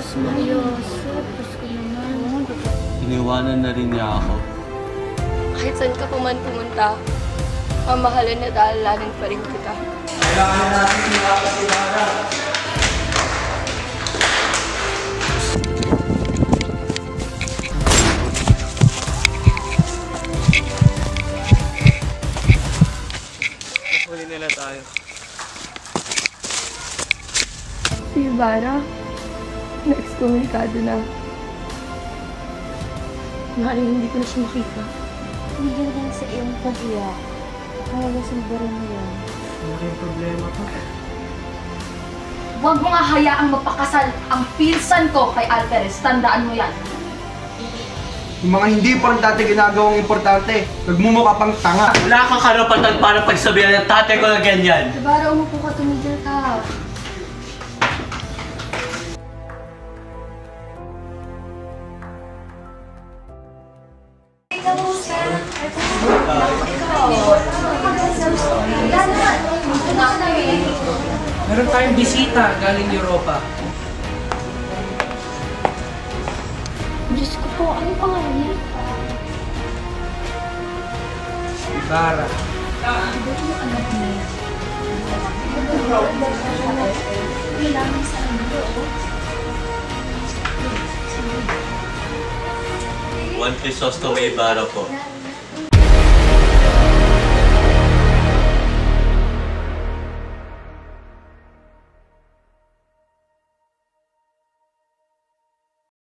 Seryoso, Pasko naman. Iniwanan na rin niya ako. Kahit saan ka pa man pumunta, mamahalin at aalalahanin pa rin kita. Kailangan natin sila kasi Huli nila tayo. Si Ibarra, na-excommunicado na. Maaaring hindi ko na siya makita. Tumigil ka na sa iyong pag-iyak. Nakagasulbaran mo yan. Malaking problema pa. Huwag mo nga hayaang magpakasal ang pinsan ko kay Alvarez. Tandaan mo yan. Yung mga hindi importante ginagawang importante, nagmumukha pang tanga. Wala kang karapatan para pagsabihan ng tatay ko na ganyan. Ibarra, umupo ka, tumigil ka. Meron tayong bisita galing Europa. Diyos ko po, anong pangalan niya? Ibarra. One Crisostomo Ibarra po.